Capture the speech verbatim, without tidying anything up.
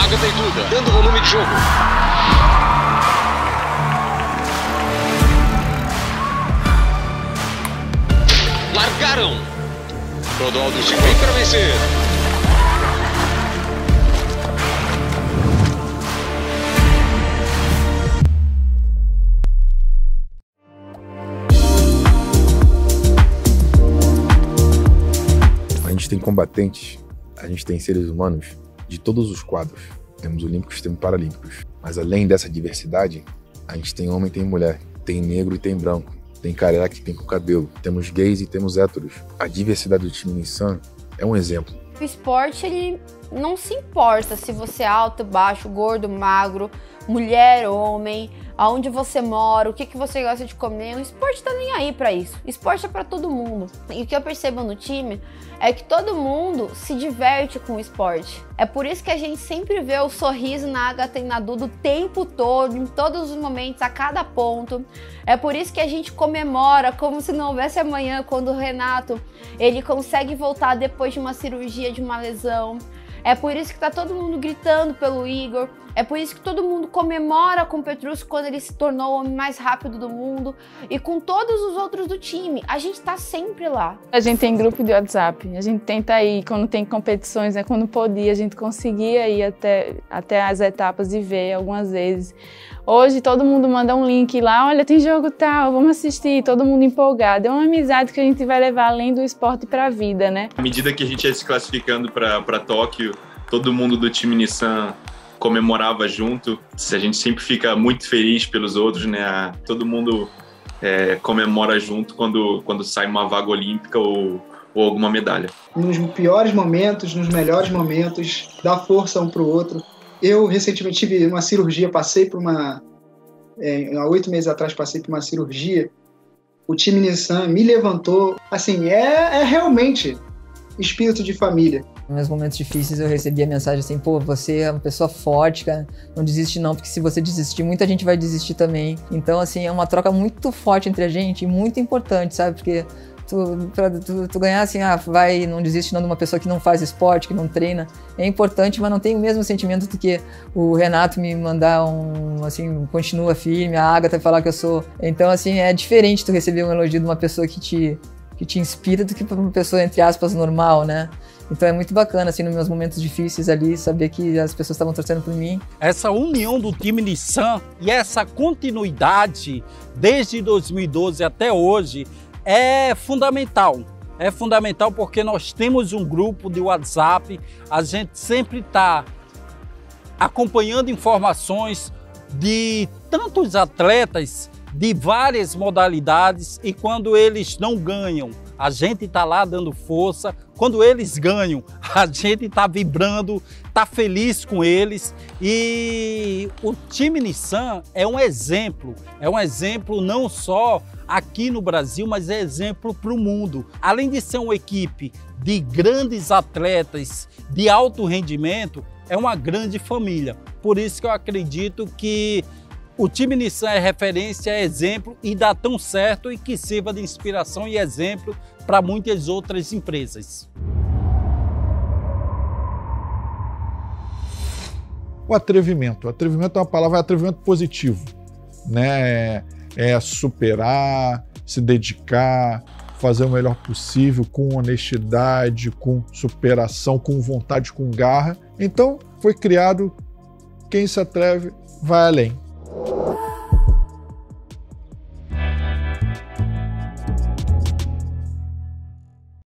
Agatha e Duda, dando volume de jogo. Largaram. Clodoaldo se vem para vencer. A gente tem combatentes, a gente tem seres humanos de todos os quadros. Temos olímpicos, temos paralímpicos. Mas além dessa diversidade, a gente tem homem e tem mulher, tem negro e tem branco, tem careca e tem com cabelo, temos gays e temos héteros. A diversidade do time Nissan é um exemplo. O esporte, ele não se importa se você é alto, baixo, gordo, magro, mulher, homem, aonde você mora, o que, que você gosta de comer. O esporte tá nem aí pra isso. O esporte é pra todo mundo. E o que eu percebo no time é que todo mundo se diverte com o esporte. É por isso que a gente sempre vê o sorriso na Agatha e na Duda o tempo todo, em todos os momentos, a cada ponto. É por isso que a gente comemora como se não houvesse amanhã, quando o Renato ele consegue voltar depois de uma cirurgia, de uma lesão. É por isso que tá todo mundo gritando pelo Igor. É por isso que todo mundo comemora com o Petrusco quando ele se tornou o homem mais rápido do mundo. E com todos os outros do time. A gente tá sempre lá. A gente tem grupo de WhatsApp. A gente tenta ir quando tem competições, né? Quando podia, a gente conseguia ir até, até as etapas e ver algumas vezes. Hoje todo mundo manda um link lá, olha, tem jogo tal, vamos assistir, todo mundo empolgado. É uma amizade que a gente vai levar além do esporte para a vida, né? À medida que a gente ia se classificando para Tóquio, todo mundo do time Nissan comemorava junto. A gente sempre fica muito feliz pelos outros, né? Todo mundo é, comemora junto quando, quando sai uma vaga olímpica ou, ou alguma medalha. Nos piores momentos, nos melhores momentos, dá força um para o outro. Eu recentemente tive uma cirurgia, passei por uma... É, há oito meses atrás passei por uma cirurgia. O time Nissan me levantou. Assim, é, é realmente espírito de família. Nos meus momentos difíceis eu recebi a mensagem assim, pô, você é uma pessoa forte, cara, não desiste não, porque se você desistir, muita gente vai desistir também. Então, assim, é uma troca muito forte entre a gente e muito importante, sabe? Porque tu, pra tu, tu ganhar assim, ah, vai, não desiste não de uma pessoa que não faz esporte, que não treina, é importante, mas não tem o mesmo sentimento do que o Renato me mandar um, assim, continua firme, a Agatha falar que eu sou... Então, assim, é diferente tu receber um elogio de uma pessoa que te, que te inspira do que pra uma pessoa, entre aspas, normal, né? Então é muito bacana, assim, nos meus momentos difíceis ali, saber que as pessoas estavam torcendo por mim. Essa união do time Nissan e essa continuidade desde dois mil e doze até hoje é fundamental. É fundamental porque nós temos um grupo de WhatsApp, a gente sempre está acompanhando informações de tantos atletas de várias modalidades e quando eles não ganham, a gente está lá dando força. Quando eles ganham, a gente está vibrando, está feliz com eles. E o time Nissan é um exemplo, é um exemplo não só aqui no Brasil, mas é exemplo para o mundo. Além de ser uma equipe de grandes atletas de alto rendimento, é uma grande família. Por isso que eu acredito que o time Nissan é referência, é exemplo e dá tão certo e que sirva de inspiração e exemplo para muitas outras empresas. O atrevimento. O atrevimento é uma palavra, é atrevimento positivo, né? É superar, se dedicar, fazer o melhor possível com honestidade, com superação, com vontade, com garra. Então, foi criado quem se atreve vai além.